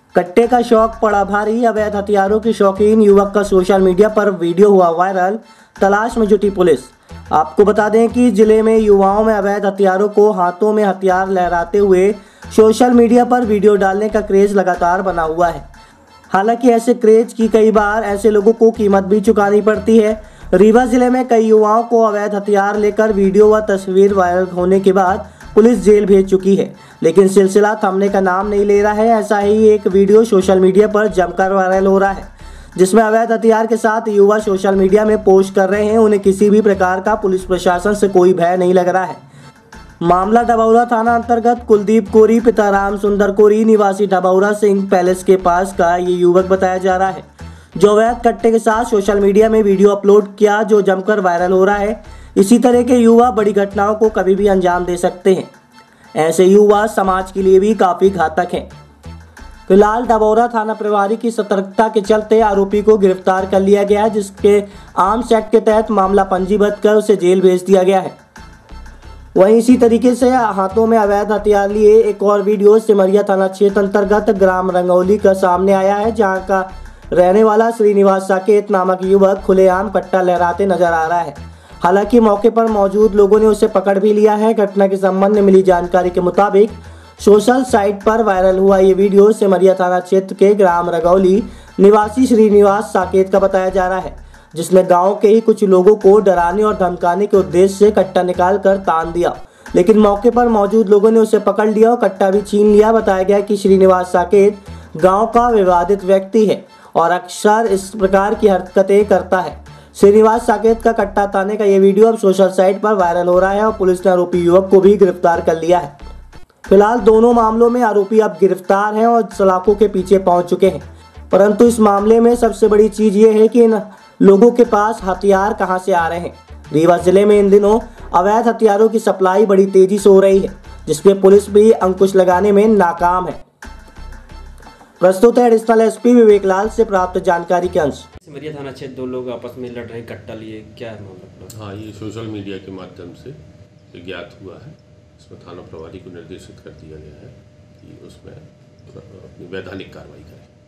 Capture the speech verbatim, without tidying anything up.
कट्टे का शौक पड़ा भारी, अवैध हथियारों के शौकीन युवक का सोशल मीडिया पर वीडियो हुआ वायरल, तलाश में जुटी पुलिस। आपको बता दें कि जिले में युवाओं में अवैध हथियारों को हाथों में हथियार लहराते हुए सोशल मीडिया पर वीडियो डालने का क्रेज लगातार बना हुआ है। हालांकि ऐसे क्रेज की कई बार ऐसे लोगों को कीमत भी चुकानी पड़ती है। रीवा जिले में कई युवाओं को अवैध हथियार लेकर वीडियो व तस्वीर वायरल होने के बाद पुलिस जेल भेज चुकी है, लेकिन सिलसिला थमने का नाम नहीं ले रहा है। ऐसा ही एक वीडियो सोशल मीडिया पर जमकर वायरल हो रहा है, जिसमें अवैध हथियार के साथ युवा सोशल मीडिया में पोस्ट कर रहे हैं। उन्हें किसी भी प्रकार का पुलिस प्रशासन से कोई भय नहीं लग रहा है। मामला डबौरा थाना अंतर्गत कुलदीप कोरी पिता राम सुंदर कोरी निवासी डबौरा सिंह पैलेस के पास का ये युवक बताया जा रहा है, जो अवैध कट्टे के साथ सोशल मीडिया में वीडियो अपलोड किया, जो जमकर वायरल हो रहा है। इसी तरह के युवा बड़ी घटनाओं को कभी भी अंजाम दे सकते हैं। ऐसे युवा समाज के लिए भी काफी घातक हैं। फिलहाल डबौरा थाना प्रभारी की सतर्कता के चलते आरोपी को गिरफ्तार कर लिया गया है, जिसके आर्म्स एक्ट के तहत मामला पंजीबद्ध कर उसे जेल भेज दिया गया है। वहीं इसी तरीके से हाथों में अवैध हथियार लिए एक और वीडियो सिमरिया थाना क्षेत्र अंतर्गत ग्राम रंगौली का सामने आया है, जहां का रहने वाला श्रीनिवास साकेत नामक युवक खुलेआम कट्टा लहराते नजर आ रहा है। हालांकि मौके पर मौजूद लोगों ने उसे पकड़ भी लिया है। घटना के संबंध में मिली जानकारी के मुताबिक सोशल साइट पर वायरल हुआ ये वीडियो सिमरिया थाना क्षेत्र के ग्राम रंगौली निवासी श्रीनिवास साकेत का बताया जा रहा है, जिसने गांव के ही कुछ लोगों को डराने और धमकाने के उद्देश्य से कट्टा निकाल कर तान दिया, लेकिन मौके पर मौजूद लोगों ने उसे पकड़ लिया और कट्टा भी छीन लिया। बताया गया कि श्रीनिवास साकेत गांव का विवादित व्यक्ति है और अक्सर इस प्रकार की हरकतें करता है। श्रीनिवास साकेत का कट्टा ताने का ये वीडियो अब सोशल साइट पर वायरल हो रहा है और पुलिस ने आरोपी युवक को भी गिरफ्तार कर लिया है। फिलहाल दोनों मामलों में आरोपी अब गिरफ्तार हैं और सलाखों के पीछे पहुंच चुके हैं, परंतु इस मामले में सबसे बड़ी चीज ये है कि इन लोगों के पास हथियार कहां से आ रहे हैं। रीवा जिले में इन दिनों अवैध हथियारों की सप्लाई बड़ी तेजी से हो रही है, जिसपे पुलिस भी अंकुश लगाने में नाकाम है। प्रस्तुत है एडिशनल एसपी विवेक लाल से प्राप्त जानकारी के अंश। सिमरिया थाना क्षेत्र दो लोग आपस में लड़ रहे हैं कट्टा लिए, क्या है मामला? हाँ, ये सोशल मीडिया के माध्यम से ज्ञात हुआ है। इसमें थाना प्रभारी को निर्देशित कर दिया गया है कि उसमें अपनी वैधानिक कार्रवाई करें।